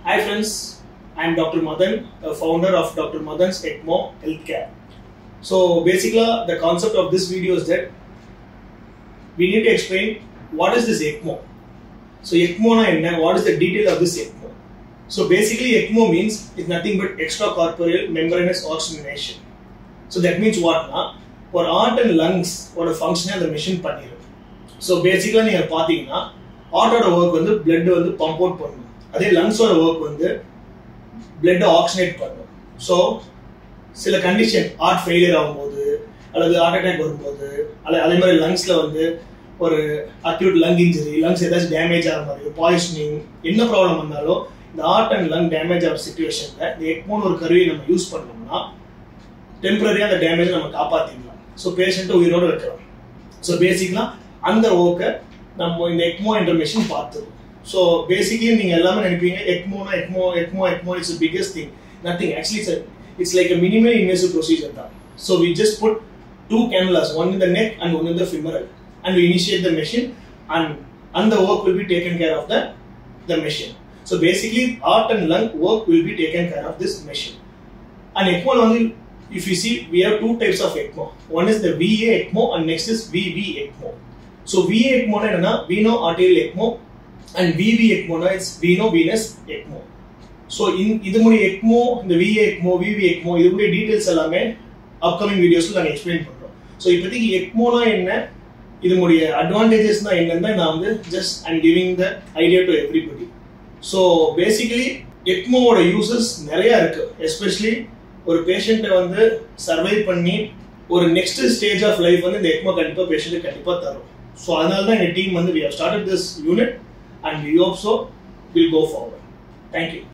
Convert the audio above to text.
Hi friends, I am Dr. Madan, the founder of Dr. Madan's ECMO Healthcare. So basically the concept of this video is that we need to explain what is this ECMO. So ECMO, what is the detail of this ECMO? So basically ECMO means it's nothing but extracorporeal membranous oxygenation. So that means what? For heart and lungs, what a function the machine panniru. So basically you see, heart work வந்து blood வந்து pump out பண்ணும். அதே lungs ஓட work வந்து blood oxygenate பண்ணும். So சில condition heart failure ஆகும்போது அல்லது heart attack வரும்போது அதே மாதிரி லங்ஸ்ல வந்து ஒரு acute lung injury, lungs ஏதாச்சும் டேமேஜ் ஆகிற மாதிரி poisoning என்ன ப்ராப்ளம் வந்தாலும் இந்த heart and lung damage ஆகிற சிச்சுவேஷன்ல இந்த ECMO ஒரு கருவியை நம்ம யூஸ் பண்ணோம்னா டெம்பரரியா அந்த டேமேஜ் நம்ம காப்பாத்திடலாம். ஸோ பேஷண்ட் உயிரோட இருக்கலாம். ஸோ பேசிக்கலா அந்த ஒர்க்கை நம்ம இந்த ECMO என்ற மெஷின் பார்த்துருவோம். ஸோ பேசிக்கலி நீங்க எல்லாமே நினைப்பீங்க ECMO is biggest thing. Nothing. Actually it's like a minimally invasive procedure தான். So we just put two cannulas, one in the neck and one in the femoral, and we initiate the machine, and the work will be taken care of the machine. So basically heart and lung work will be taken care of this machine. And ECMO only, if you see, we have two types of ECMO. One is the VA ECMO and next is VV ECMO. So VA ECMO na veno arterial ECMO and VV ECMO na is veno venous ECMO. So in idumudi ECMO, the VA ECMO, VV ECMO idumudi details ellame upcoming videos la na explain pandrom. So ipathikku ECMO na enna, idumudi advantages na enna na vandu just I'm giving the idea to everybody. So basically ECMO oda uses nariya irukku, especially ஒரு பேஷண்ட்டை வந்து சர்வை பண்ணி ஒரு next stage of life வந்து இந்த ECMO கண்டிப்பா பேஷண்ட்டுக்கு கண்டிப்பா தரும். ஸோ அதனால தான் எங்க டீம் வந்து we have started this unit and we hope so will go forward. Thank you.